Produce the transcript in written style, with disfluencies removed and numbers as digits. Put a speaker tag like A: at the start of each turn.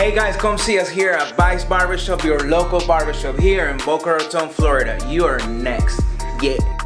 A: Hey guys, come see us here at Vice Barbershop, your local barbershop here in Boca Raton, Florida. You are next. Yeah.